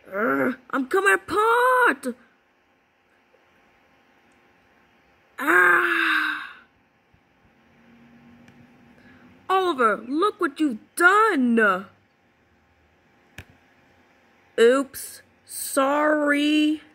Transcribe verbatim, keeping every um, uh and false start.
Urgh, I'm coming apart! Ah! Oliver, look what you've done! Oops, sorry.